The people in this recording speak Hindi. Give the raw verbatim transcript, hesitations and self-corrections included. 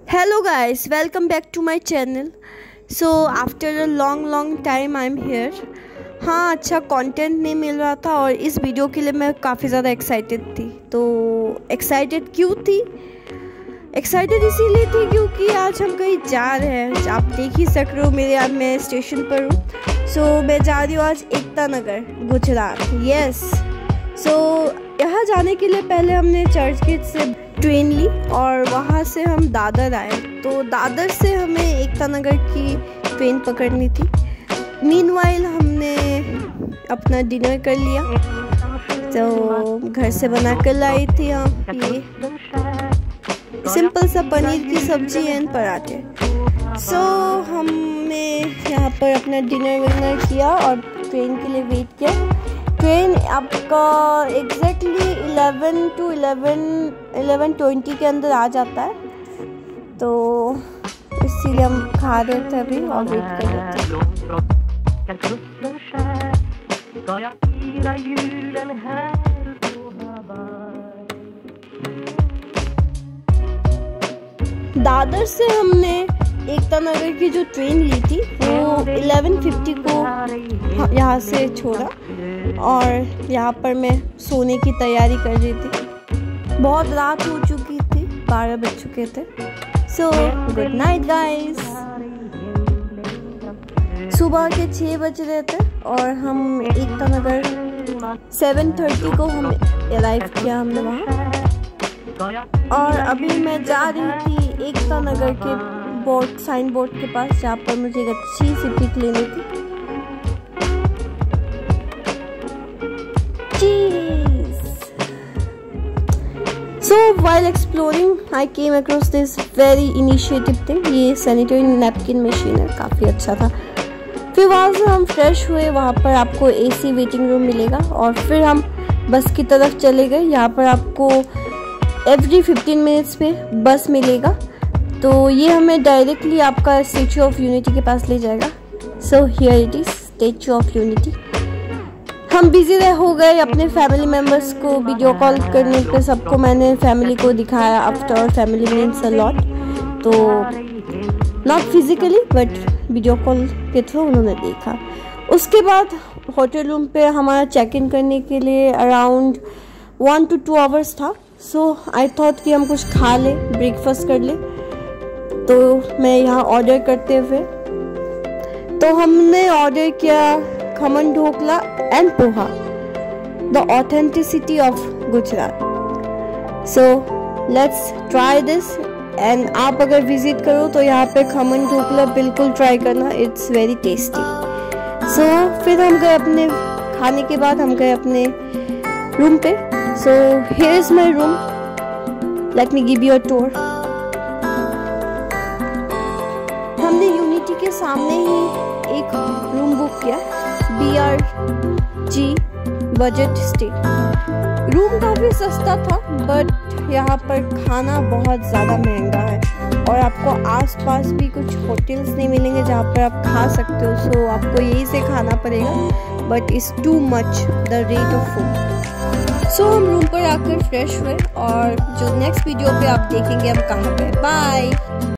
Hello guys, welcome back to my channel. So after a long long time I'm here. हाँ, अच्छा कंटेंट नहीं मिल रहा था और इस वीडियो के लिए मैं काफ़ी ज़्यादा एक्साइटेड थी। तो एक्साइटेड क्यों थी? एक्साइटेड इसीलिए थी क्योंकि आज हम कहीं जा रहे हैं। आप देख ही सक रहे हो मेरे आज मैं स्टेशन पर हूँ। सो so, मैं जा रही हूँ आज एकता नगर गुजरात। यस, सो यहाँ जाने के लिए पहले हमने चर्च गेट से ट्रेन ली और वहाँ से हम दादर आए। तो दादर से हमें एकता नगर की ट्रेन पकड़नी थी। मीनवाइल हमने अपना डिनर कर लिया। तो घर से बना कर लाई थी हम ये सिंपल सा पनीर की सब्जी एंड पराठे। सो so, हमने यहाँ पर अपना डिनर विनर किया और ट्रेन के लिए वेट किया। ट्रेन आपका exactly eleven two eleven eleven twenty के अंदर आ जाता है। तो इसीलिए हम खा रहे थे अभी और वेट कर रहे थे। दादर से हमने एकता नगर की जो ट्रेन ली थी वो इलेवन फिफ्टी को यहाँ से छोड़ा और यहाँ पर मैं सोने की तैयारी कर रही थी। बहुत रात हो चुकी थी, बारह बज चुके थे। So good night guys. सुबह के छः बज रहे थे और हम एकता नगर सेवन थर्टी को हम अराइव किया हमने वहाँ। और अभी मैं जा रही थी एकता नगर के बोर्ड साइन बोर्ड के पास जहाँ पर मुझे एक अच्छी सी पिक लेनी थी। So while exploring, I came across this very initiative thing. ये सैनिटरी नैपकिन मशीन है, काफ़ी अच्छा था। फिर वहाँ से हम फ्रेश हुए। वहाँ पर आपको एसी वेटिंग रूम मिलेगा और फिर हम बस की तरफ चले गए। यहाँ पर आपको एवरी फिफ्टीन मिनट्स पे बस मिलेगा। तो ये हमें डायरेक्टली आपका स्टैचू ऑफ यूनिटी के पास ले जाएगा। So here it is, statue of unity. हम बिजी रह हो गए अपने फैमिली मेम्बर्स को वीडियो कॉल करने पे। सबको मैंने फैमिली को दिखाया। After family means a lot. तो not physically but video call के थ्रू उन्होंने देखा। उसके बाद होटल रूम पे हमारा चेक इन करने के लिए around one two two hours था। सो आई थॉट कि हम कुछ खा ले, ब्रेकफास्ट कर ले। तो मैं यहाँ ऑर्डर करते हुए तो हमने ऑर्डर किया khaman dhokla and poha, the authenticity of Gujarat. So let's try this. And आप अगर विजिट करो तो यहाँ पे खमन ढोकला बिल्कुल ट्राई करना, इट्स वेरी टेस्टी। सो फिर हम गए अपने खाने के बाद हम गए अपने रूम पे। So here is my room, let me give you a tour. हमने यूनिटी के सामने ही एक रूम बुक किया, B R G budget stay. Room काफ़ी सस्ता था बट यहाँ पर खाना बहुत ज़्यादा महंगा है और आपको आसपास भी कुछ होटल्स नहीं मिलेंगे जहाँ पर आप खा सकते हो। सो आपको यहीं से खाना पड़ेगा but it's too much the rate of food. So हम रूम पर आकर फ्रेश हुए और जो नेक्स्ट वीडियो पे आप देखेंगे हम कहाँ पे। बाय।